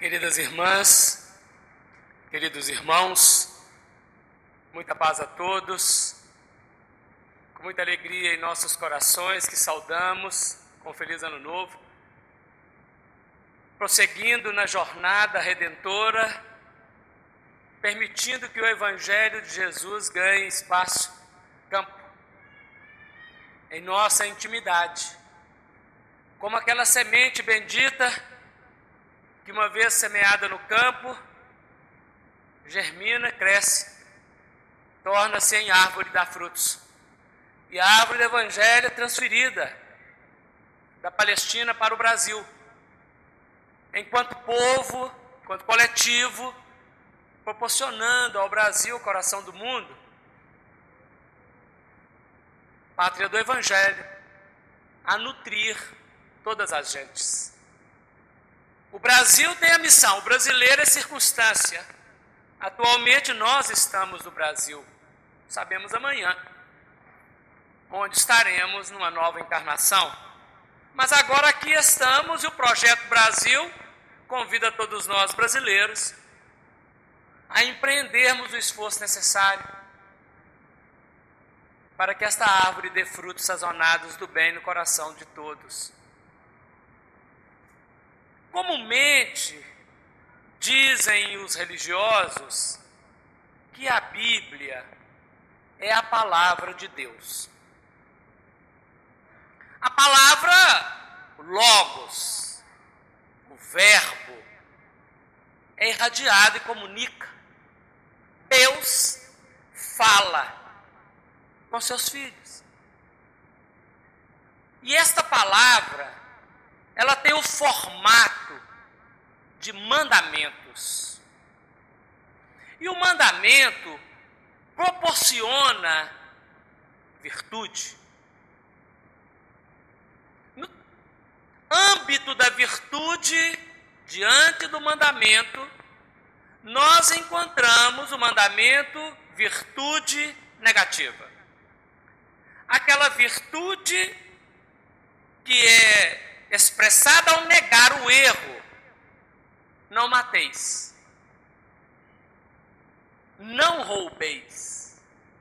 Queridas irmãs, queridos irmãos, muita paz a todos, com muita alegria em nossos corações que saudamos com um feliz ano novo, prosseguindo na jornada redentora, permitindo que o Evangelho de Jesus ganhe espaço, campo, em nossa intimidade, como aquela semente bendita que uma vez semeada no campo, germina, cresce, torna-se em árvore e dá frutos. E a árvore do Evangelho é transferida da Palestina para o Brasil, enquanto povo, enquanto coletivo, proporcionando ao Brasil, o coração do mundo, pátria do Evangelho, a nutrir todas as gentes. O Brasil tem a missão, o brasileiro é circunstância. Atualmente nós estamos no Brasil, sabemos amanhã, onde estaremos numa nova encarnação. Mas agora aqui estamos e o Projeto Brasil convida todos nós brasileiros a empreendermos o esforço necessário para que esta árvore dê frutos sazonados do bem no coração de todos. Comumente, dizem os religiosos que a Bíblia é a palavra de Deus. A palavra logos, o verbo, é irradiado e comunica. Deus fala com seus filhos. E esta palavra, ela tem o formato de mandamentos. E o mandamento proporciona virtude. No âmbito da virtude, diante do mandamento, nós encontramos o mandamento virtude negativa. Aquela virtude que é expressada ao negar o erro. Não mateis. Não roubeis.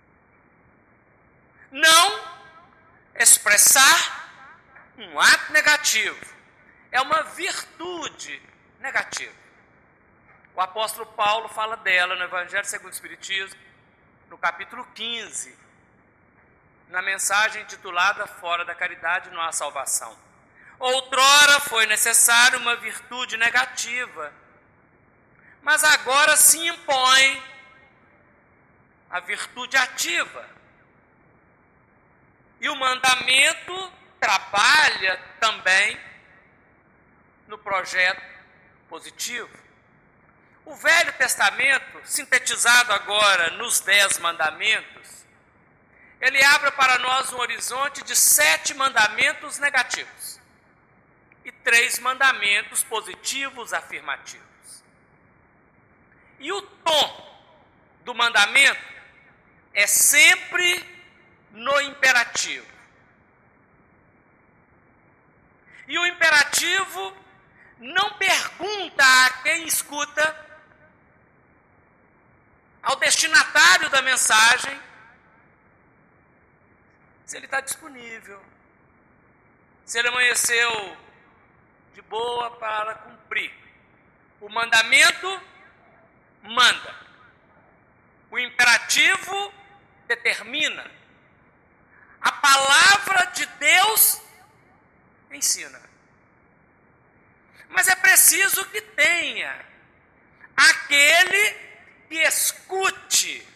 Não expressar um ato negativo. É uma virtude negativa. O apóstolo Paulo fala dela no Evangelho segundo o Espiritismo, no capítulo 15, na mensagem intitulada Fora da Caridade não há salvação. Outrora foi necessária uma virtude negativa, mas agora se impõe a virtude ativa. E o mandamento trabalha também no projeto positivo. O Velho Testamento, sintetizado agora nos 10 mandamentos, ele abre para nós um horizonte de 7 mandamentos negativos e 3 mandamentos positivos afirmativos. E o tom do mandamento é sempre no imperativo. E o imperativo não pergunta a quem escuta, ao destinatário da mensagem, se ele está disponível, se ele amanheceu de boa para cumprir. O mandamento manda. O imperativo determina. A palavra de Deus ensina. Mas é preciso que tenha aquele que escute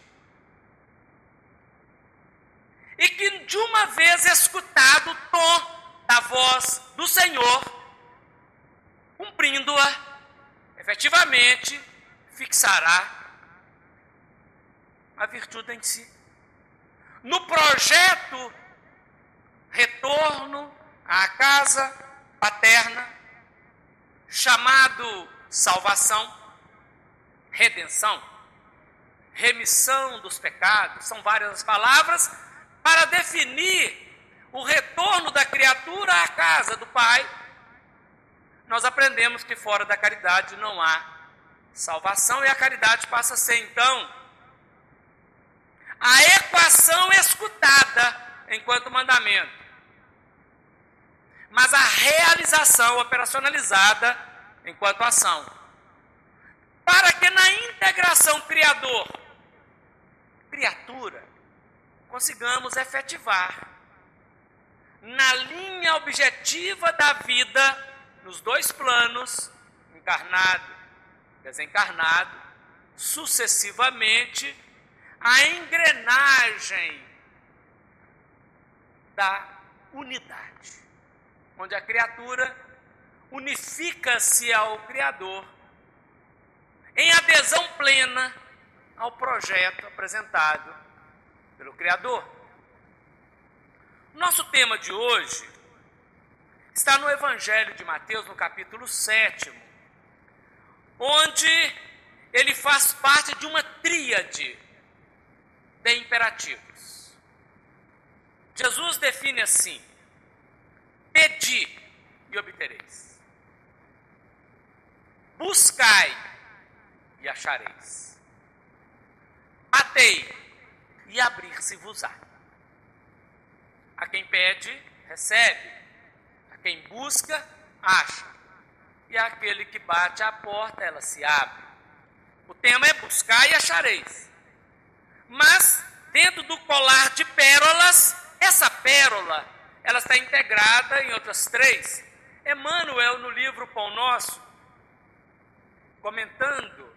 e que de uma vez escutado o tom da voz do Senhor, cumprindo-a, efetivamente fixará a virtude em si. No projeto retorno à casa paterna, chamado salvação, redenção, remissão dos pecados, são várias as palavras para definir o retorno da criatura à casa do Pai, nós aprendemos que fora da caridade não há salvação e a caridade passa a ser, então, a equação escutada enquanto mandamento, mas a realização operacionalizada enquanto ação. Para que na integração criador-criatura consigamos efetivar na linha objetiva da vida, nos dois planos, encarnado, desencarnado, sucessivamente, a engrenagem da unidade, onde a criatura unifica-se ao Criador em adesão plena ao projeto apresentado pelo Criador. Nosso tema de hoje está no Evangelho de Mateus, no capítulo 7, onde ele faz parte de uma tríade de imperativos. Jesus define assim: pedi e obtereis, buscai e achareis, batei e abrir-se-vos-á. A quem pede, recebe, a quem busca, acha, e aquele que bate à porta, ela se abre. O tema é buscar e achareis. Mas, dentro do colar de pérolas, essa pérola, ela está integrada em outras três. Emmanuel, no livro Pão Nosso, comentando,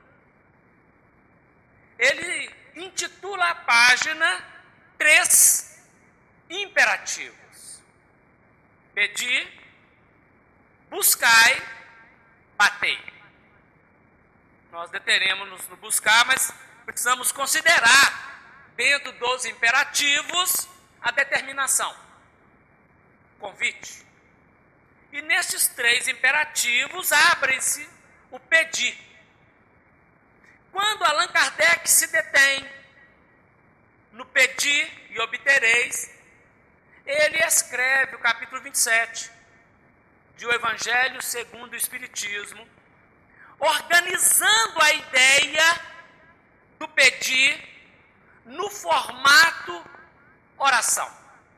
ele intitula a página Três Imperativos: pedi, buscai, batei. Nós deteremos-nos no buscar, mas precisamos considerar, dentro dos imperativos, a determinação, convite. E nestes três imperativos abre-se o pedir. Quando Allan Kardec se detém no pedir e obtereis, ele escreve o capítulo 27 de O Evangelho segundo o Espiritismo, organizando a ideia do pedir no formato oração.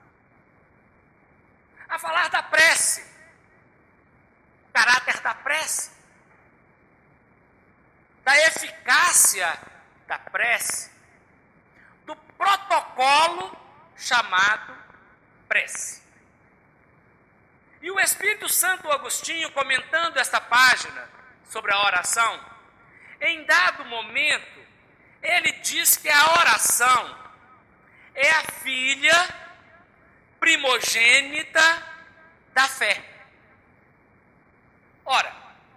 A falar da prece, o caráter da prece, da eficácia da prece, do protocolo chamado prece. E o Espírito Santo Agostinho, comentando esta página sobre a oração, em dado momento, ele diz que a oração é a filha primogênita da fé. Ora,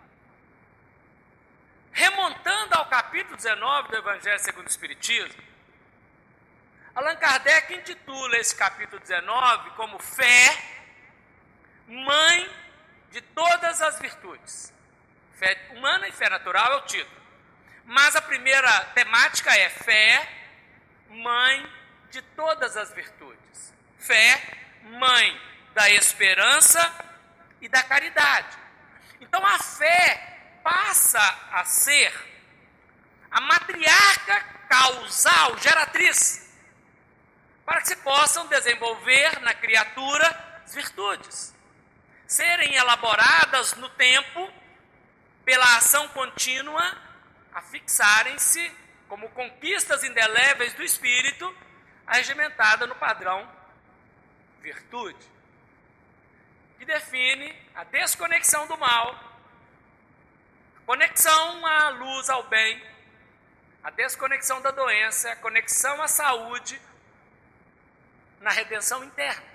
remontando ao capítulo 19 do Evangelho segundo o Espiritismo, Allan Kardec intitula esse capítulo 19 como Fé, Mãe de todas as virtudes. Fé humana e fé natural é o título. Mas a primeira temática é fé, mãe de todas as virtudes. Fé, mãe da esperança e da caridade. Então a fé passa a ser a matriarca causal, geratriz, para que se possam desenvolver na criatura as virtudes, serem elaboradas no tempo pela ação contínua, a fixarem-se como conquistas indeléveis do espírito, arregimentada no padrão virtude, que define a desconexão do mal, conexão à luz, ao bem, a desconexão da doença, a conexão à saúde, na redenção interna.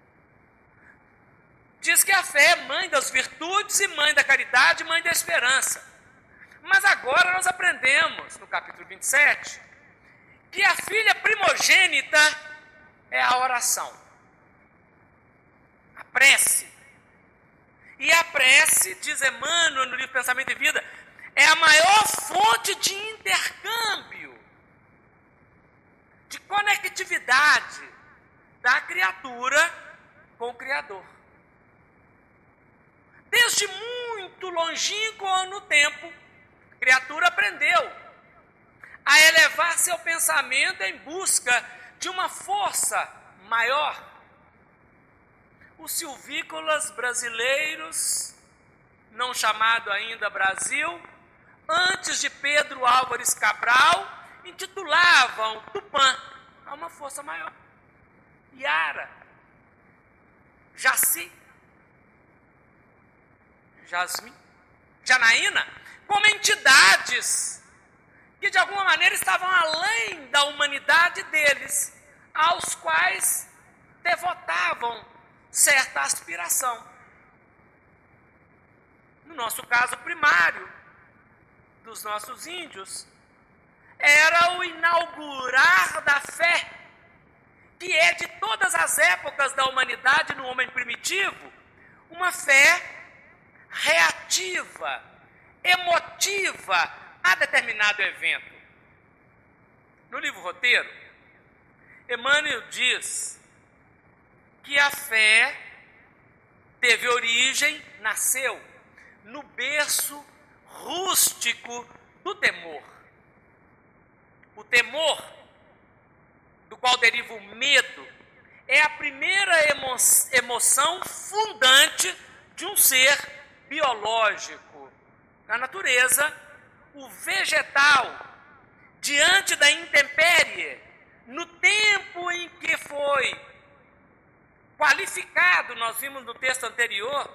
Diz que a fé é mãe das virtudes e mãe da caridade, mãe da esperança. Mas agora nós aprendemos, no capítulo 27, que a filha primogênita é a oração, a prece. E a prece, diz Emmanuel no livro Pensamento e Vida, é a maior fonte de intercâmbio, de conectividade da criatura com o Criador. Desde muito longínquo no tempo, a criatura aprendeu a elevar seu pensamento em busca de uma força maior. Os silvícolas brasileiros, não chamado ainda Brasil, antes de Pedro Álvares Cabral, intitulavam Tupã a uma força maior. Iara, Jaci, Jasmim, Janaína, como entidades que de alguma maneira estavam além da humanidade deles, aos quais devotavam certa aspiração. No nosso caso primário, dos nossos índios, era o inaugurar da fé, que é de todas as épocas da humanidade no homem primitivo, uma fé reativa, emotiva a determinado evento. No livro Roteiro, Emmanuel diz que a fé teve origem, nasceu no berço rústico do temor. O temor, do qual deriva o medo, é a primeira emoção fundante de um ser biológico. Na natureza, o vegetal, diante da intempérie, no tempo em que foi qualificado, nós vimos no texto anterior,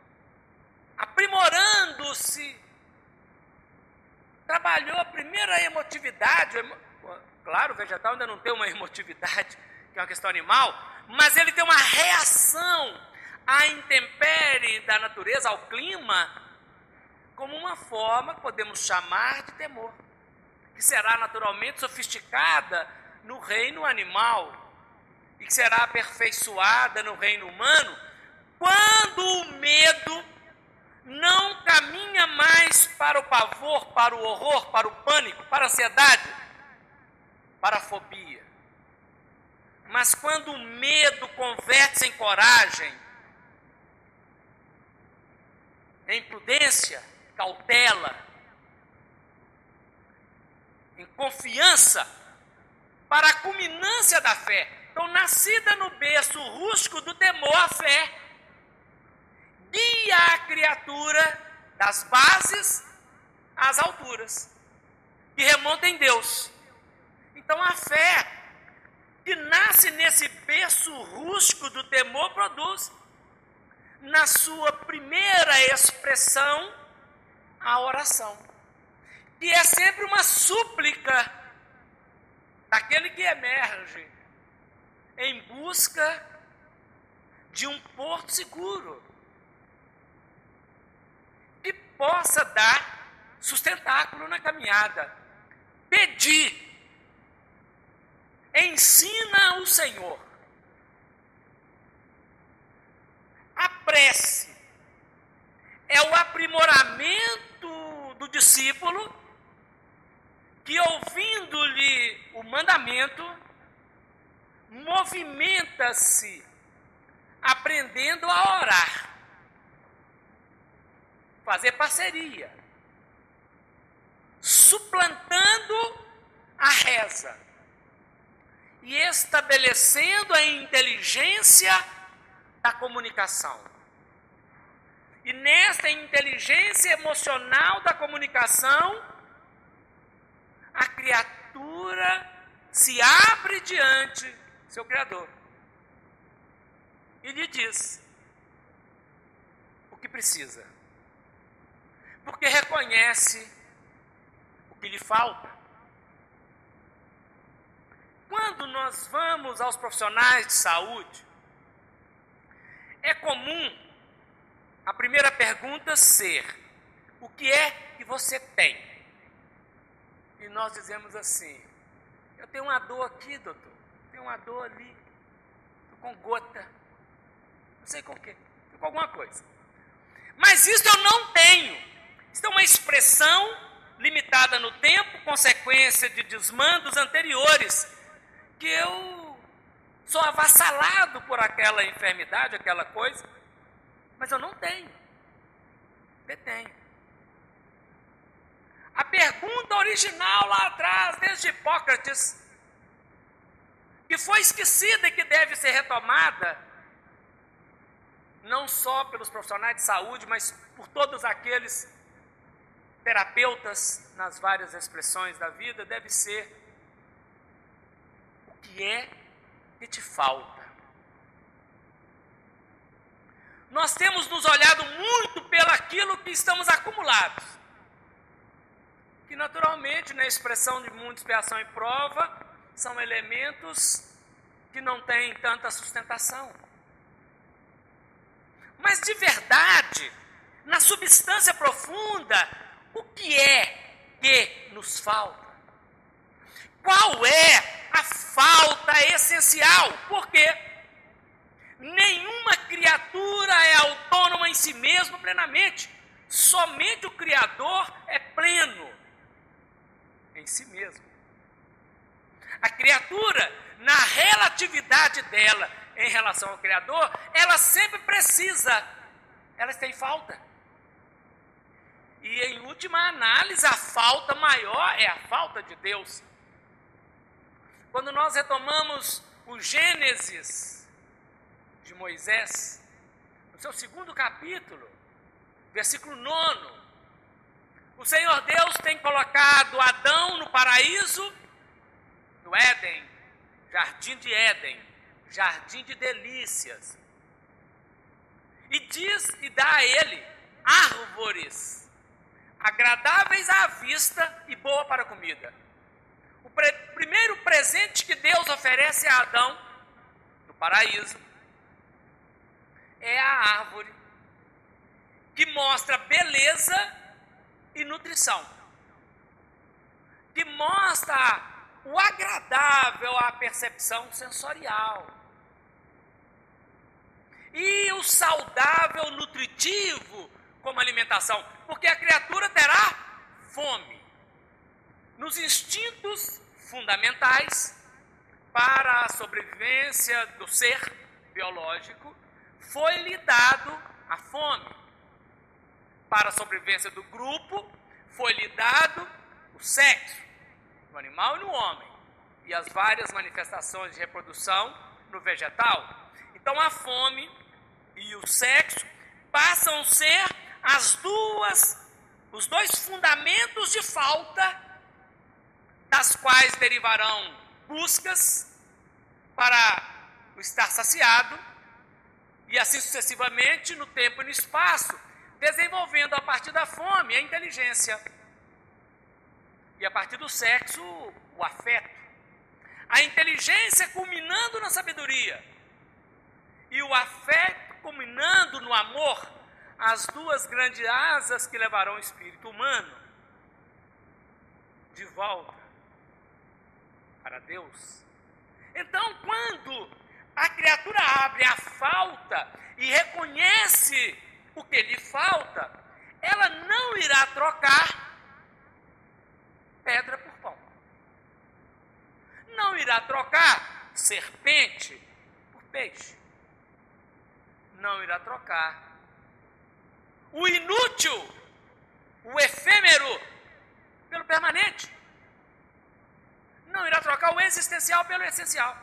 aprimorando-se, trabalhou a primeira emotividade. Claro, o vegetal ainda não tem uma emotividade, que é uma questão animal, mas ele tem uma reação à intempérie da natureza, ao clima, como uma forma que podemos chamar de temor, que será naturalmente sofisticada no reino animal e que será aperfeiçoada no reino humano, quando o medo não caminha mais para o pavor, para o horror, para o pânico, para a ansiedade, para a fobia. Mas quando o medo converte-se em coragem, em prudência, cautela, em confiança, para a culminância da fé. Então, nascida no berço rústico do temor, a fé guia a criatura das bases às alturas, que remonta em Deus. Então, a fé que nasce nesse berço rústico do temor produz, na sua primeira expressão, a oração, que é sempre uma súplica daquele que emerge em busca de um porto seguro, que possa dar sustentáculo na caminhada. Pedir, ensina o Senhor. A prece é o aprimoramento do discípulo que, ouvindo-lhe o mandamento, movimenta-se aprendendo a orar, fazer parceria, suplantando a reza e estabelecendo a inteligência da comunicação. E nesta inteligência emocional da comunicação, a criatura se abre diante do seu Criador e lhe diz o que precisa, porque reconhece o que lhe falta. Quando nós vamos aos profissionais de saúde, é comum a primeira pergunta ser: o que é que você tem? E nós dizemos assim: eu tenho uma dor aqui, doutor, tenho uma dor ali, estou com gota, não sei com o quê, estou com alguma coisa. Mas isso eu não tenho. Isso é uma expressão limitada no tempo, consequência de desmandos anteriores, que eu sou avassalado por aquela enfermidade, aquela coisa, mas eu não tenho. Porque tenho. A pergunta original lá atrás, desde Hipócrates, que foi esquecida e que deve ser retomada, não só pelos profissionais de saúde, mas por todos aqueles terapeutas nas várias expressões da vida, deve ser: o que é que te falta? Nós temos nos olhado muito pelaquilo que estamos acumulados, que naturalmente, na expressão de mundo, expiação e prova, são elementos que não têm tanta sustentação. Mas de verdade, na substância profunda, o que é que nos falta? Qual é a falta essencial? Por quê? Nenhuma criatura é autônoma em si mesma plenamente. Somente o Criador é pleno em si mesmo. A criatura, na relatividade dela em relação ao Criador, ela sempre precisa, ela tem falta. E em última análise, a falta maior é a falta de Deus. Quando nós retomamos o Gênesis de Moisés, no seu 2º capítulo, versículo 9, o Senhor Deus tem colocado Adão no paraíso, no Éden, jardim de Éden, jardim de delícias, e diz e dá a ele árvores agradáveis à vista e boa para a comida. O primeiro presente que Deus oferece a Adão no paraíso é a árvore que mostra beleza e nutrição, que mostra o agradável à percepção sensorial e o saudável, nutritivo como alimentação, porque a criatura terá fome. Nos instintos fundamentais para a sobrevivência do ser biológico, foi-lhe dado a fome. Para a sobrevivência do grupo, foi-lhe dado o sexo, no animal e no homem, e as várias manifestações de reprodução no vegetal. Então a fome e o sexo passam a ser os dois fundamentos de falta, das quais derivarão buscas para o estar saciado, e assim sucessivamente no tempo e no espaço, desenvolvendo a partir da fome a inteligência, e a partir do sexo o afeto, a inteligência culminando na sabedoria, e o afeto culminando no amor, as duas grandes asas que levarão o espírito humano de volta para Deus. Então, quando a criatura abre a falta e reconhece o que lhe falta, ela não irá trocar pedra por pão. Não irá trocar serpente por peixe. Não irá trocar o inútil, o efêmero, pelo permanente. Não irá trocar o existencial pelo essencial.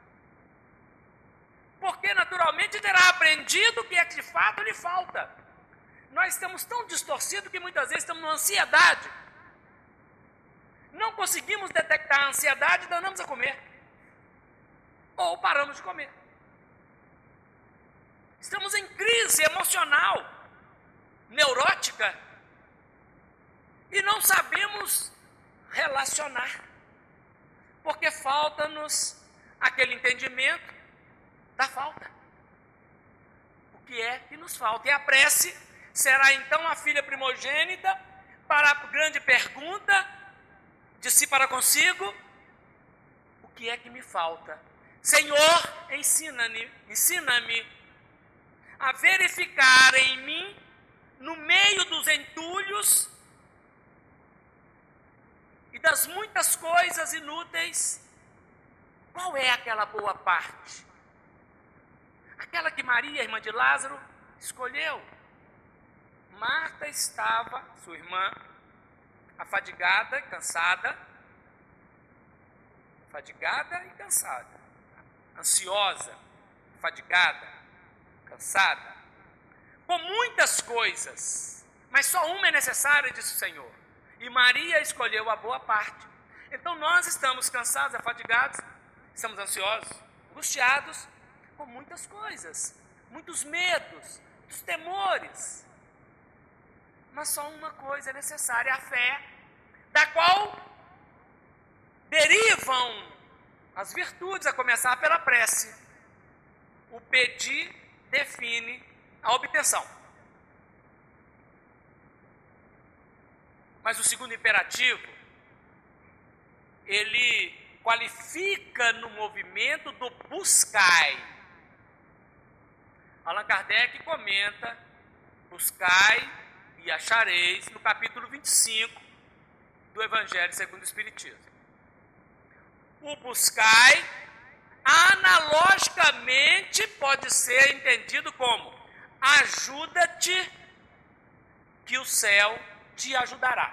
Porque naturalmente terá aprendido o que é que de fato lhe falta. Nós estamos tão distorcidos que muitas vezes estamos numa ansiedade. Não conseguimos detectar a ansiedade e danamos a comer. Ou paramos de comer. Estamos em crise emocional, neurótica, e não sabemos relacionar, porque falta-nos aquele entendimento da falta. O que é que nos falta? E a prece será então a filha primogênita para a grande pergunta de si para consigo: o que é que me falta? Senhor, ensina-me a verificar em mim, no meio dos entulhos e das muitas coisas inúteis, qual é aquela boa parte? Aquela que Maria, irmã de Lázaro, escolheu. Marta estava, sua irmã, afadigada e cansada, ansiosa, fadigada, cansada, com muitas coisas, mas só uma é necessária, disse o Senhor, e Maria escolheu a boa parte. Então nós estamos cansados, afadigados, estamos ansiosos, angustiados, com muitas coisas, muitos medos, muitos temores, mas só uma coisa é necessária, a fé, da qual derivam as virtudes, a começar pela prece. O pedir define a obtenção. Mas o segundo imperativo, ele qualifica no movimento do buscai. Allan Kardec comenta, buscai e achareis, no capítulo 25 do Evangelho segundo o Espiritismo. O buscai, analogicamente, pode ser entendido como ajuda-te, que o céu te ajudará.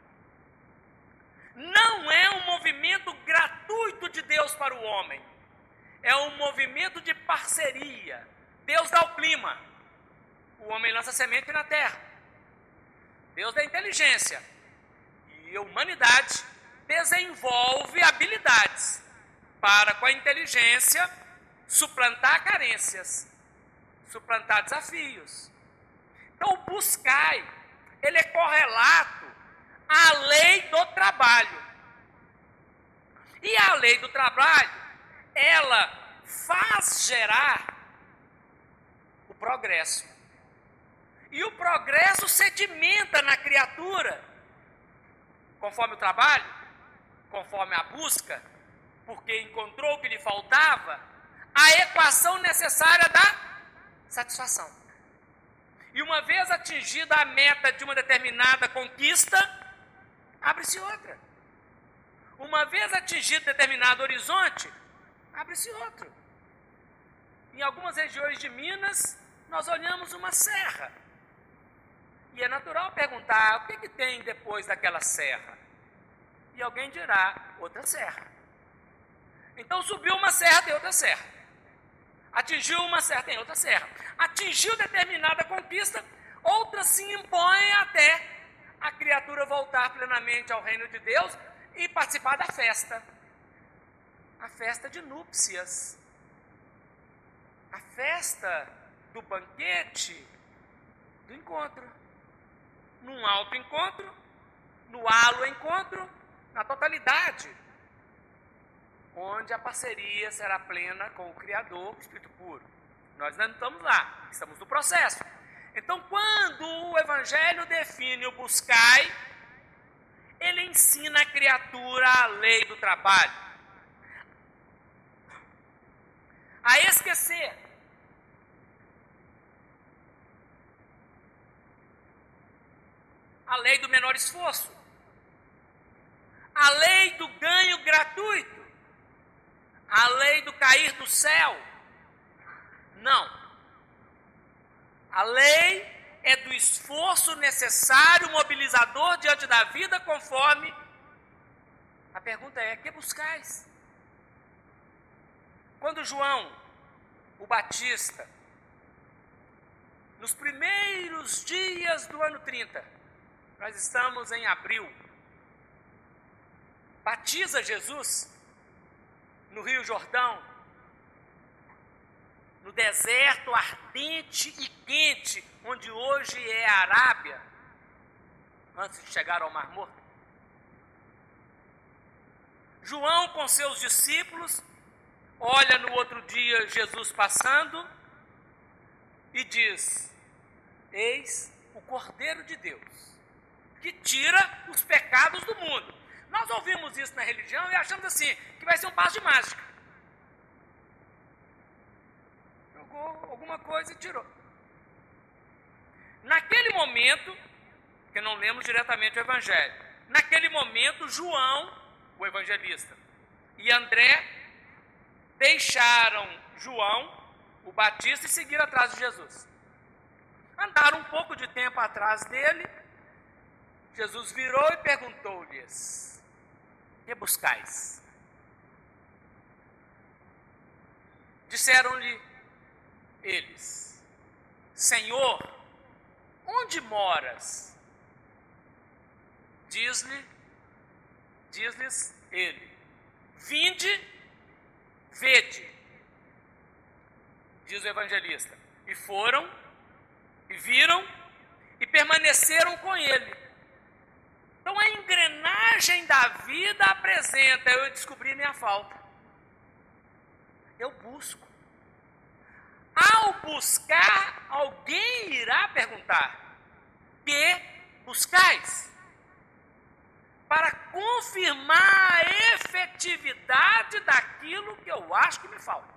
Não é um movimento gratuito de Deus para o homem, é um movimento de parceria. Deus dá o clima, o homem lança semente na terra. Deus dá inteligência, e a humanidade desenvolve habilidades para, com a inteligência, suplantar carências, suplantar desafios. Então, o buscai, ele é correlato à lei do trabalho. E a lei do trabalho, ela faz gerar o progresso. E o progresso sedimenta na criatura, conforme o trabalho, conforme a busca, porque encontrou o que lhe faltava, a equação necessária da satisfação. E uma vez atingida a meta de uma determinada conquista, abre-se outra. Uma vez atingido determinado horizonte, abre-se outro. Em algumas regiões de Minas, nós olhamos uma serra. E é natural perguntar, o que tem depois daquela serra? E alguém dirá, outra serra. Então subiu uma serra, tem outra serra. Atingiu uma serra, tem outra serra. Atingiu determinada conquista, outra se impõe até a criatura voltar plenamente ao reino de Deus e participar da festa. A festa de núpcias. A festa do banquete, do encontro. Num alto encontro, no halo encontro, na totalidade, onde a parceria será plena com o Criador, o Espírito puro. Nós ainda não estamos lá, estamos no processo. Então, quando o Evangelho define o buscai, ele ensina a criatura a lei do trabalho, a esquecer a lei do menor esforço, a lei do ganho gratuito, a lei do cair do céu. Não. A lei é do esforço necessário, mobilizador diante da vida, conforme a pergunta é, que buscais? Quando João, o Batista, nos primeiros dias do ano 30, nós estamos em abril, batiza Jesus no Rio Jordão, no deserto ardente e quente, onde hoje é a Arábia, antes de chegar ao Mar Morto. João, com seus discípulos, olha no outro dia Jesus passando e diz, eis o Cordeiro de Deus, que tira os pecados do mundo. Nós ouvimos isso na religião e achamos assim, que vai ser um passo de mágica. Jogou alguma coisa e tirou. Naquele momento, que não lemos diretamente o Evangelho, naquele momento João, o evangelista, e André deixaram João, o Batista, e seguiram atrás de Jesus. Andaram um pouco de tempo atrás dele. Jesus virou e perguntou-lhes: que buscais? Disseram-lhe eles: Senhor, onde moras? Diz-lhes ele: vinde, vede. Diz o evangelista: e foram, e viram, e permaneceram com ele. Então a engrenagem da vida apresenta: eu descobri minha falta, eu busco. Ao buscar, alguém irá perguntar: que buscais? Para confirmar a efetividade daquilo que eu acho que me falta.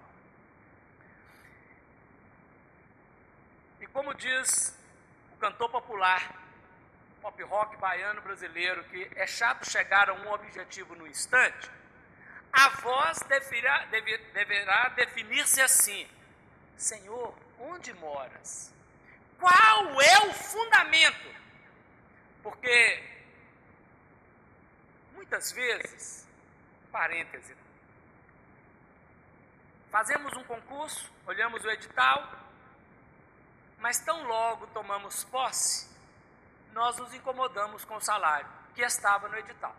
E como diz o cantor popular, pop rock baiano brasileiro, que é chato chegar a um objetivo no instante, a voz deverá definir-se assim: Senhor, onde moras? Qual é o fundamento? Porque muitas vezes, parêntese, fazemos um concurso, olhamos o edital, mas tão logo tomamos posse, nós nos incomodamos com o salário que estava no edital.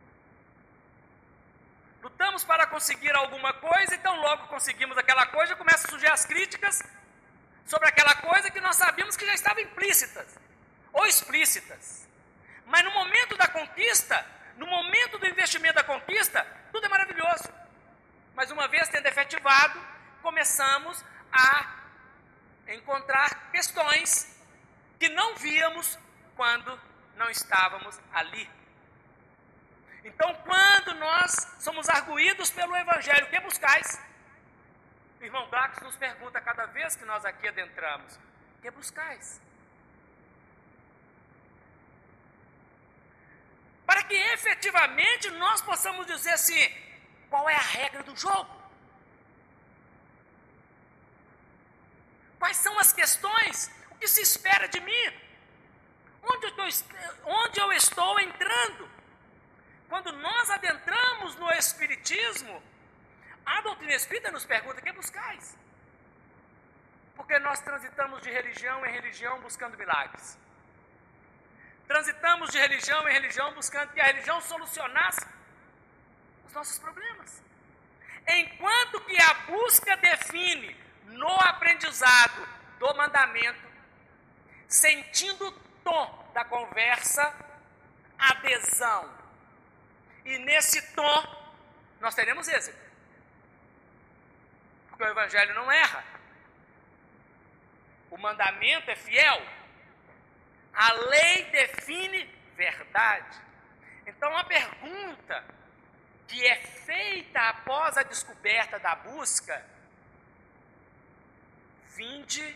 Lutamos para conseguir alguma coisa, e tão logo conseguimos aquela coisa, começam a surgir as críticas sobre aquela coisa que nós sabíamos que já estavam implícitas ou explícitas. Mas no momento da conquista, no momento do investimento da conquista, tudo é maravilhoso. Mas uma vez tendo efetivado, começamos a encontrar questões que não víamos quando não estávamos ali. Então, quando nós somos arguídos pelo Evangelho, que buscais? O irmão Glax nos pergunta cada vez que nós aqui adentramos: que buscais? Para que efetivamente nós possamos dizer assim: qual é a regra do jogo? Quais são as questões? O que se espera de mim? Onde eu estou entrando? Quando nós adentramos no Espiritismo, a doutrina espírita nos pergunta: que buscais? Porque nós transitamos de religião em religião buscando milagres. Transitamos de religião em religião buscando que a religião solucionasse os nossos problemas. Enquanto que a busca define no aprendizado do mandamento, sentindo o tom da conversa, adesão. E nesse tom, nós teremos êxito. Porque o Evangelho não erra. O mandamento é fiel. A lei define verdade. Então a pergunta que é feita após a descoberta da busca: vinde,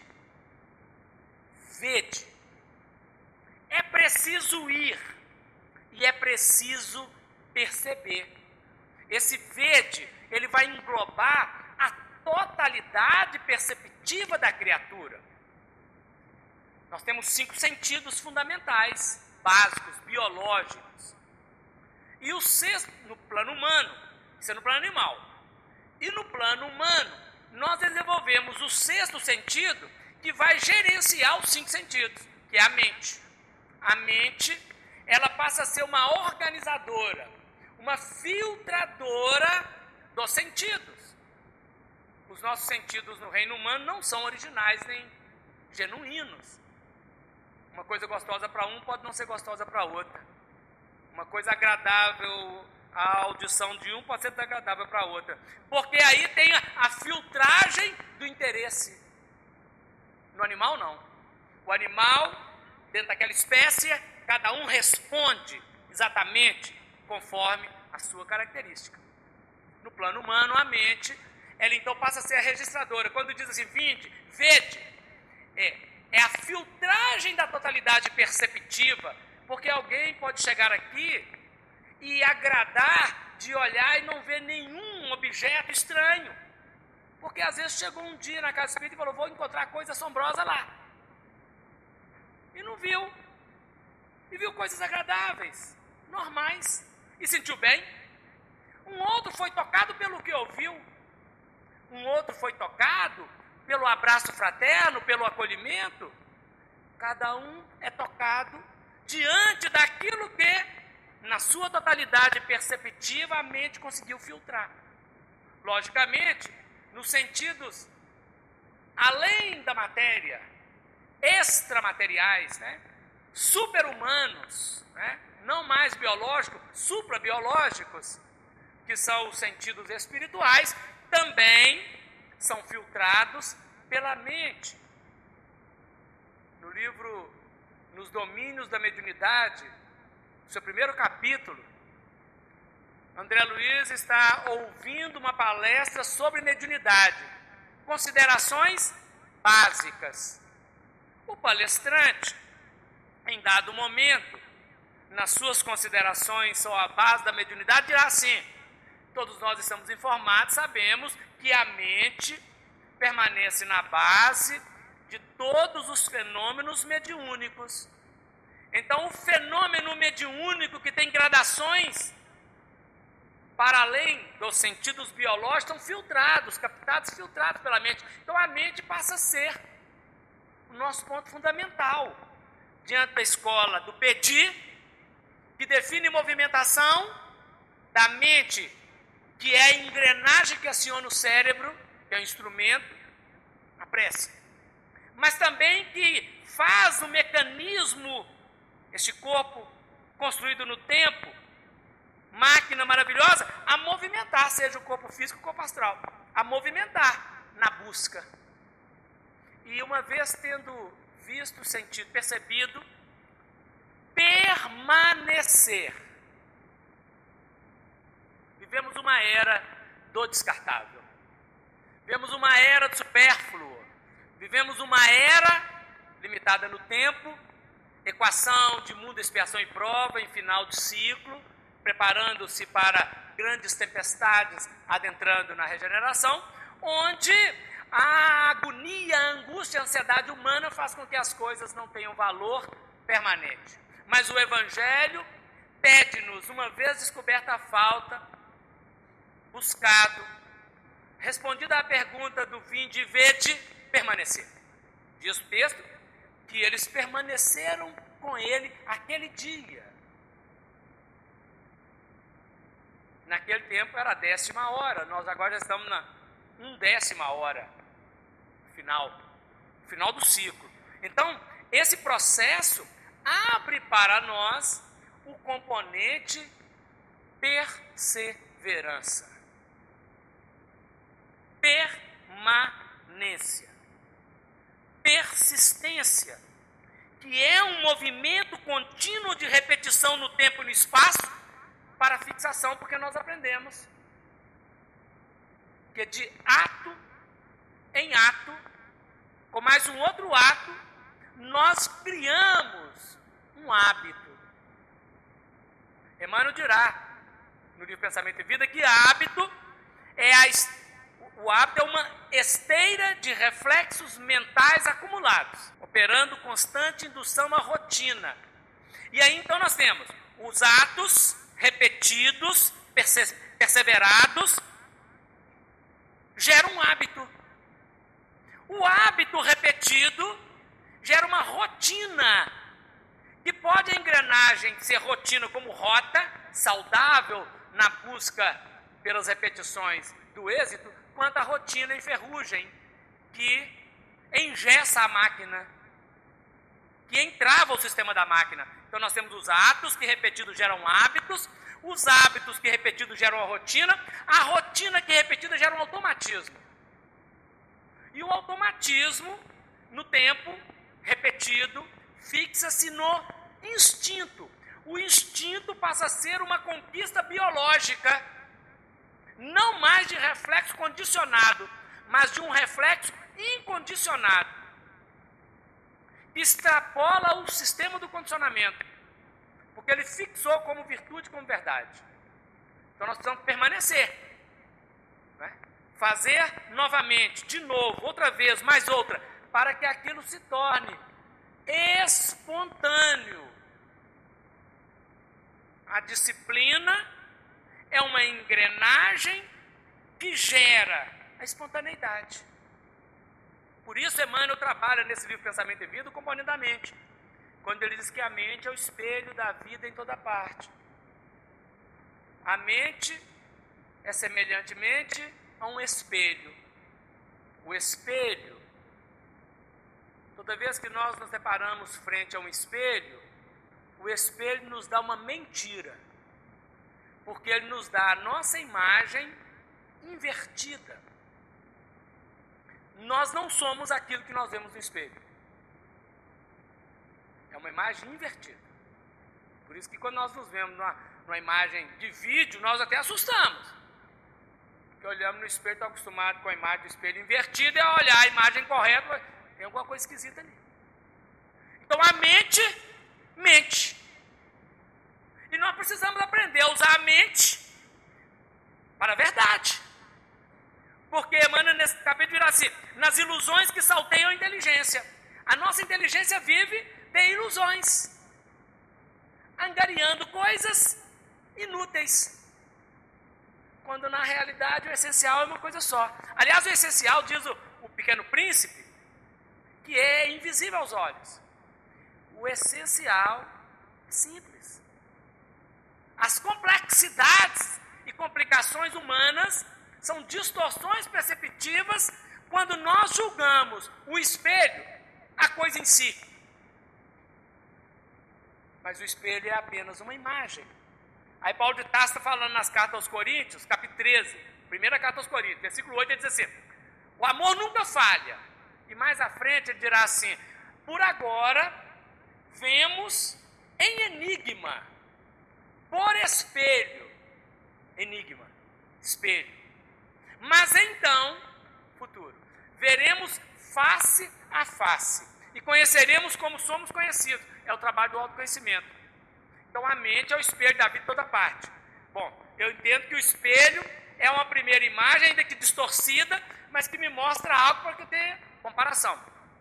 vede. É preciso ir e é preciso perceber. Esse vede, ele vai englobar a totalidade perceptiva da criatura. Nós temos 5 sentidos fundamentais, básicos, biológicos. E o sexto, no plano humano, isso é no plano animal. E no plano humano, nós desenvolvemos o sexto sentido, que vai gerenciar os 5 sentidos, que é a mente. A mente, ela passa a ser uma organizadora, uma filtradora dos sentidos. Os nossos sentidos no reino humano não são originais nem genuínos. Uma coisa gostosa para um pode não ser gostosa para outra. Uma coisa agradável à audição de um pode ser desagradável para outra. Porque aí tem a filtragem do interesse. No animal, não. O animal, dentro daquela espécie, cada um responde exatamente conforme a sua característica. No plano humano, a mente, ela então passa a ser a registradora. Quando diz assim: vinde, vede, é a filtragem da totalidade perceptiva, porque alguém pode chegar aqui e agradar de olhar e não ver nenhum objeto estranho, porque às vezes chegou um dia na casa espírita e falou: vou encontrar coisa assombrosa lá. e não viu. E viu coisas agradáveis, normais, e sentiu bem. Um outro foi tocado pelo que ouviu. Um outro foi tocado pelo abraço fraterno, pelo acolhimento. Cada um é tocado diante daquilo que, na sua totalidade perceptiva, a mente conseguiu filtrar. Logicamente, nos sentidos além da matéria, extramateriais, né? Super-humanos, né? Não mais biológicos, suprabiológicos, que são os sentidos espirituais, também são filtrados pela mente. No livro Nos Domínios da Mediunidade, seu primeiro capítulo, André Luiz está ouvindo uma palestra sobre mediunidade, considerações básicas. O palestrante, em dado momento, nas suas considerações sobre a base da mediunidade, dirá assim: todos nós estamos informados, sabemos que a mente permanece na base de todos os fenômenos mediúnicos. Então, o fenômeno mediúnico, que tem gradações para além dos sentidos biológicos, estão filtrados, captados, filtrados pela mente. Então, a mente passa a ser o nosso ponto fundamental diante da escola do pedir, que define movimentação da mente, que é a engrenagem que aciona o cérebro, que é o instrumento, a prece. Mas também que faz o mecanismo, este corpo construído no tempo, máquina maravilhosa, a movimentar, seja o corpo físico ou o corpo astral, a movimentar na busca. E uma vez tendo visto, sentido, percebido, permanecer. Vivemos uma era do descartável. Vivemos uma era do supérfluo. Vivemos uma era limitada no tempo, equação de mundo, expiação e prova em final de ciclo, preparando-se para grandes tempestades, adentrando na regeneração, onde a agonia, a angústia, a ansiedade humana faz com que as coisas não tenham valor permanente. Mas o Evangelho pede-nos, uma vez descoberta a falta, buscado, respondida a pergunta do vinde e vede, permanecer. Diz o texto que eles permaneceram com ele aquele dia. Naquele tempo era a 10ª hora, nós agora já estamos na 1/10ª hora, final do ciclo. Então, esse processo abre para nós o componente perseverança, permanência, persistência, que é um movimento contínuo de repetição no tempo e no espaço para fixação, porque nós aprendemos que de ato em ato, com mais um outro ato, nós criamos um hábito. Emmanuel dirá, no livro Pensamento e Vida, que hábito é o hábito é uma esteira de reflexos mentais acumulados, operando constante indução à rotina. E aí então nós temos os atos repetidos, perseverados, geram um hábito. O hábito repetido gera uma rotina, que pode a engrenagem ser rotina como rota, saudável na busca pelas repetições do êxito, quanto a rotina em ferrugem, que engessa a máquina, que entrava o sistema da máquina. Então nós temos os atos que repetidos geram hábitos, os hábitos que repetidos geram a rotina que repetida gera um automatismo. E o automatismo, no tempo repetido, fixa-se no instinto. O instinto passa a ser uma conquista biológica, não mais de reflexo condicionado, mas de um reflexo incondicionado. Extrapola o sistema do condicionamento, porque ele fixou como virtude, como verdade. Então nós precisamos permanecer, né? Fazer novamente, de novo, outra vez, mais outra, para que aquilo se torne espontâneo. A disciplina é uma engrenagem que gera a espontaneidade. Por isso Emmanuel trabalha nesse livro Pensamento e Vida o componente da mente, quando ele diz que a mente é o espelho da vida em toda parte. A mente é semelhantemente a um espelho. O espelho, toda vez que nós nos deparamos frente a um espelho, o espelho nos dá uma mentira, porque ele nos dá a nossa imagem invertida. Nós não somos aquilo que nós vemos no espelho. É uma imagem invertida. Por isso que quando nós nos vemos numa imagem de vídeo, nós até assustamos. Porque olhamos no espelho, estamos acostumados com a imagem do espelho invertida, é olhar a imagem correta, tem alguma coisa esquisita ali. Então a mente mente. E nós precisamos aprender a usar a mente para a verdade. Porque Emmanuel nesse capítulo dirá assim: nas ilusões que salteiam a inteligência. A nossa inteligência vive de ilusões, angariando coisas inúteis, quando na realidade o essencial é uma coisa só. Aliás, o essencial, diz o Pequeno Príncipe, que é invisível aos olhos. O essencial é simples. As complexidades e complicações humanas são distorções perceptivas quando nós julgamos o espelho, a coisa em si. Mas o espelho é apenas uma imagem. Aí Paulo de Tarso está falando nas cartas aos Coríntios, capítulo 13, primeira carta aos Coríntios, versículo 8, ele diz assim: o amor nunca falha. E mais à frente ele dirá assim: por agora vemos em enigma, por espelho, enigma, espelho. Mas então, futuro, veremos face a face e conheceremos como somos conhecidos. É o trabalho do autoconhecimento. Então a mente é o espelho da vida em toda parte. Bom, eu entendo que o espelho é uma primeira imagem, ainda que distorcida, mas que me mostra algo para que eu tenha comparação.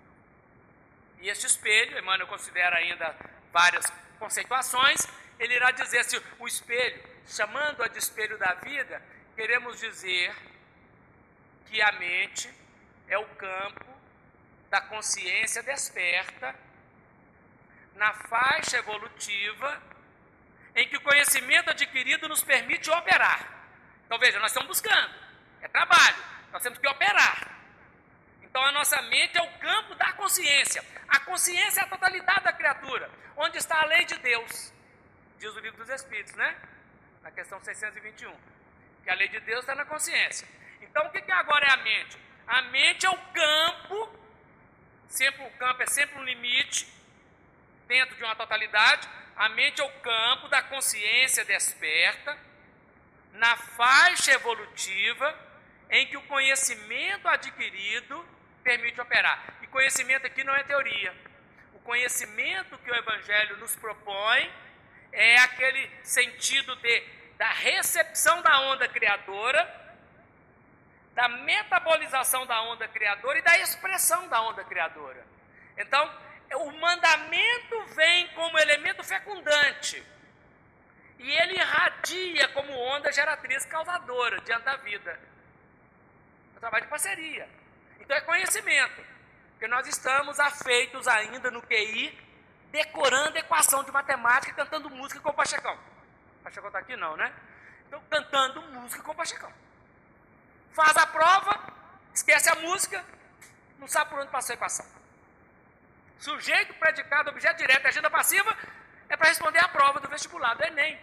E este espelho, Emmanuel considera ainda várias conceituações, ele irá dizer assim: o espelho, chamando-a de espelho da vida, queremos dizer que a mente é o campo da consciência desperta na faixa evolutiva em que o conhecimento adquirido nos permite operar. Então veja, nós estamos buscando, é trabalho, nós temos que operar. Então a nossa mente é o campo da consciência. A consciência é a totalidade da criatura, onde está a lei de Deus, diz o Livro dos Espíritos, né? Na questão 621, que a lei de Deus está na consciência. Então o que agora é a mente? A mente é o campo, sempre o campo é sempre um limite, dentro de uma totalidade. A mente é o campo da consciência desperta, na faixa evolutiva, em que o conhecimento adquirido permite operar. E conhecimento aqui não é teoria. O conhecimento que o Evangelho nos propõe é aquele sentido da recepção da onda criadora, da metabolização da onda criadora e da expressão da onda criadora. Então, o mandamento vem como elemento fecundante e ele irradia como onda geratriz causadora diante da vida. É um trabalho de parceria. Então é conhecimento, porque nós estamos afeitos ainda no QI, decorando equação de matemática e cantando música com o Pachecão. O Pachecão está aqui não, né? Então cantando música com o Pachecão. Faz a prova, esquece a música, não sabe por onde passou a equação. Sujeito, predicado, objeto direto e agenda passiva é para responder a prova do vestibular, do Enem.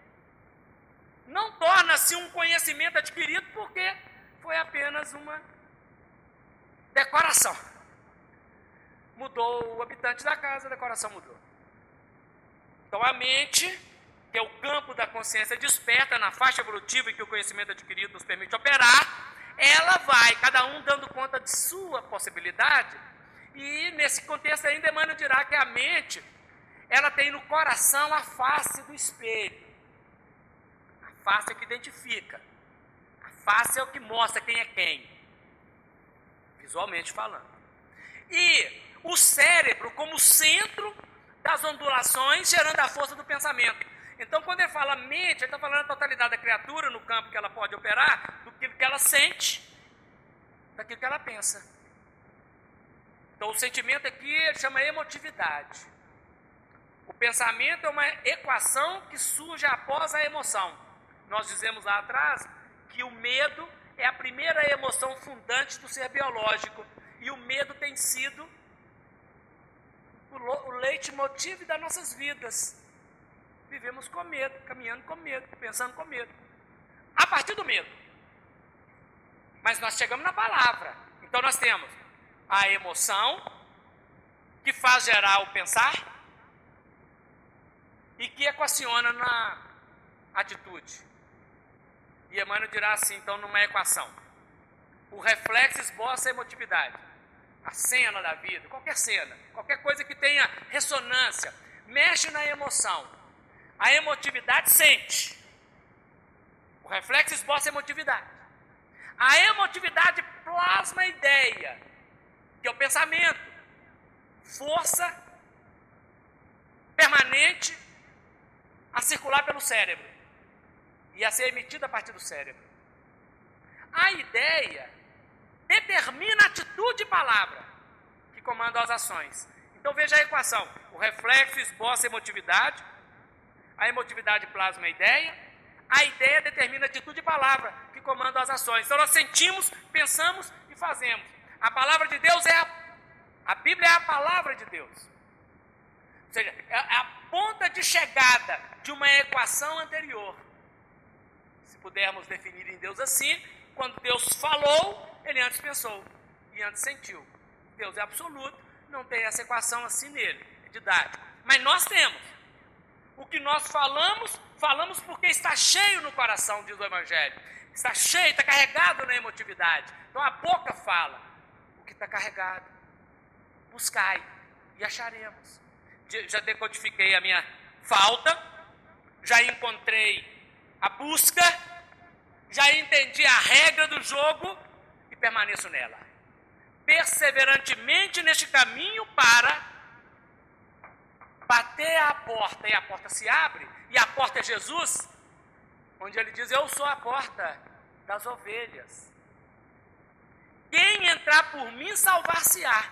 Não torna-se um conhecimento adquirido porque foi apenas uma decoração. Mudou o habitante da casa, a decoração mudou. Então a mente, que é o campo da consciência desperta na faixa evolutiva em que o conhecimento adquirido nos permite operar, ela vai, cada um dando conta de sua possibilidade. E nesse contexto ainda Emmanuel dirá que a mente, ela tem no coração a face do espelho. A face é o que identifica. A face é o que mostra quem é quem, visualmente falando. E o cérebro como centro das ondulações, gerando a força do pensamento. Então, quando ele fala mente, ele está falando da totalidade da criatura, no campo que ela pode operar, do que ela sente, daquilo que ela pensa. Então, o sentimento aqui ele chama emotividade. O pensamento é uma equação que surge após a emoção. Nós dizemos lá atrás que o medo é a primeira emoção fundante do ser biológico. E o medo tem sido o leitmotiv das nossas vidas. Vivemos com medo, caminhando com medo, pensando com medo. A partir do medo. Mas nós chegamos na palavra. Então nós temos a emoção, que faz gerar o pensar, e que equaciona na atitude. E Emmanuel dirá assim, então, numa equação. O reflexo esboça a emotividade. A cena da vida, qualquer cena, qualquer coisa que tenha ressonância, mexe na emoção. A emotividade sente. O reflexo esboça a emotividade. A emotividade plasma a ideia, que é o pensamento, força permanente a circular pelo cérebro e a ser emitida a partir do cérebro. A ideia determina a atitude e palavra que comandam as ações. Então veja a equação. O reflexo esboça a emotividade plasma a ideia determina a atitude e palavra que comandam as ações. Então nós sentimos, pensamos e fazemos. A palavra de Deus a Bíblia é a palavra de Deus. Ou seja, é a ponta de chegada de uma equação anterior. Se pudermos definir em Deus assim, quando Deus falou, ele antes pensou e antes sentiu. Deus é absoluto, não tem essa equação assim nele, é didático. Mas nós temos. O que nós falamos porque está cheio no coração, diz o Evangelho. Está cheio, está carregado na emotividade. Então a boca fala o que está carregado. Buscai e acharemos. Já decodifiquei a minha falta, já encontrei a busca, já entendi a regra do jogo e permaneço nela. Perseverantemente neste caminho para bater à porta, e a porta se abre, e a porta é Jesus, onde ele diz, eu sou a porta das ovelhas. Quem entrar por mim salvar-se-á.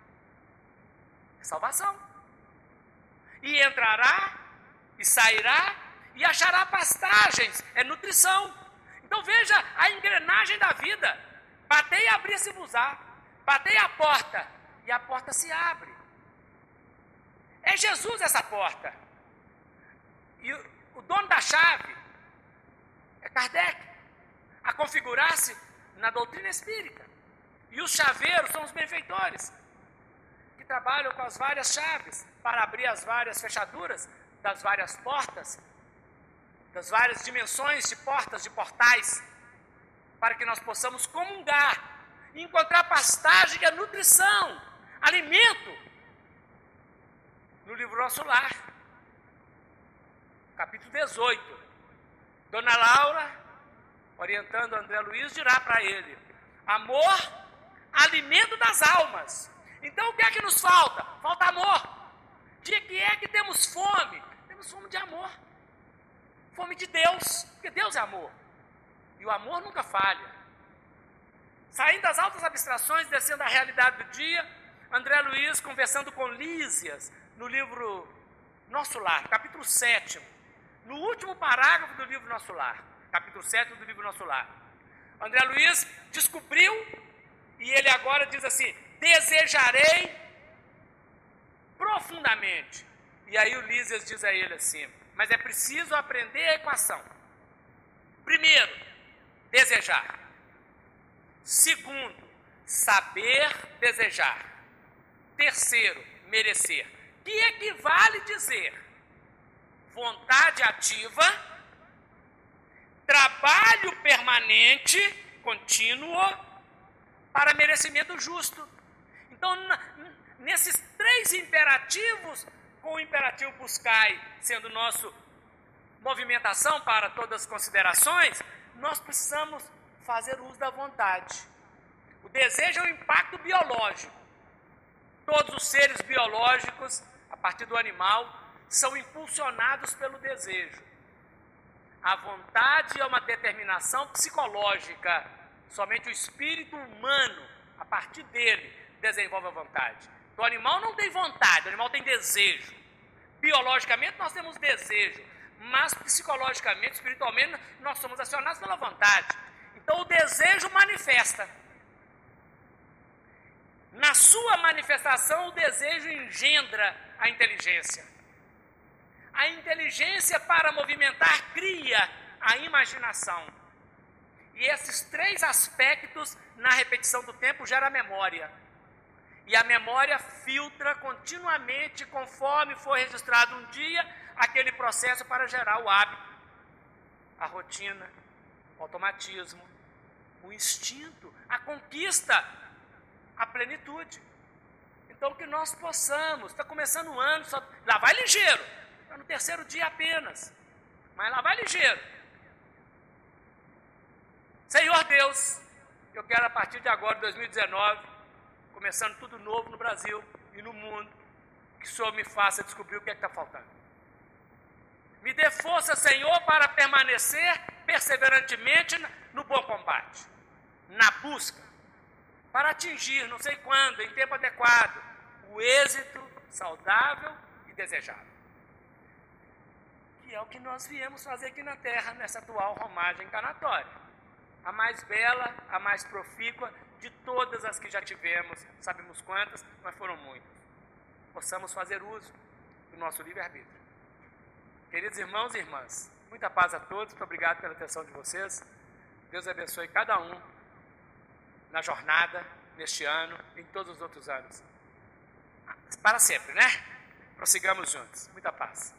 É salvação. E entrará, e sairá, e achará pastagens, é nutrição. Então veja a engrenagem da vida. Batei e abri-se-vos-á. Batei a porta, e a porta se abre. É Jesus essa porta. E o dono da chave é Kardec, a configurar-se na doutrina espírita. E os chaveiros são os benfeitores, que trabalham com as várias chaves para abrir as várias fechaduras das várias portas, das várias dimensões de portas, de portais, para que nós possamos comungar e encontrar pastagem e a nutrição, alimento, no livro Nosso Lar, capítulo 18. Dona Laura, orientando André Luiz, dirá para ele, amor, alimento das almas. Então o que é que nos falta? Falta amor. De que é que temos fome? Temos fome de amor. Fome de Deus, porque Deus é amor. E o amor nunca falha. Saindo das altas abstrações, descendo à realidade do dia, André Luiz conversando com Lísias, no livro Nosso Lar, capítulo 7, no último parágrafo do livro Nosso Lar, capítulo 7 do livro Nosso Lar. André Luiz descobriu, e ele agora diz assim, desejarei profundamente. E aí o Lísias diz a ele assim, mas é preciso aprender a equação. Primeiro, desejar. Segundo, saber desejar. Terceiro, merecer. Que equivale dizer vontade ativa, trabalho permanente, contínuo, para merecimento justo. Então, nesses três imperativos, com o imperativo buscai sendo nosso movimentação para todas as considerações, nós precisamos fazer uso da vontade. O desejo é um impacto biológico. Todos os seres biológicos, a partir do animal, são impulsionados pelo desejo. A vontade é uma determinação psicológica. Somente o espírito humano, a partir dele, desenvolve a vontade. O animal não tem vontade, o animal tem desejo. Biologicamente nós temos desejo, mas psicologicamente, espiritualmente, nós somos acionados pela vontade. Então o desejo manifesta. Na sua manifestação, o desejo engendra a inteligência. A inteligência, para movimentar, cria a imaginação. E esses três aspectos, na repetição do tempo, geram a memória. E a memória filtra continuamente, conforme for registrado um dia, aquele processo para gerar o hábito, a rotina, o automatismo, o instinto, a conquista, a plenitude. Então que nós possamos, está começando o ano, lá vai ligeiro, está no terceiro dia apenas, mas lá vai ligeiro. Senhor Deus, eu quero a partir de agora, 2019, começando tudo novo no Brasil e no mundo, que o Senhor me faça descobrir o que é que está faltando. Me dê força, Senhor, para permanecer perseverantemente no bom combate, na busca, para atingir, não sei quando, em tempo adequado, o êxito saudável e desejável. Que é o que nós viemos fazer aqui na Terra, nessa atual romagem encarnatória. A mais bela, a mais profícua de todas as que já tivemos, sabemos quantas, mas foram muitas. Possamos fazer uso do nosso livre-arbítrio. Queridos irmãos e irmãs, muita paz a todos, muito obrigado pela atenção de vocês. Deus abençoe cada um na jornada, neste ano e em todos os outros anos. Para sempre, né? Prossigamos juntos. Muita paz.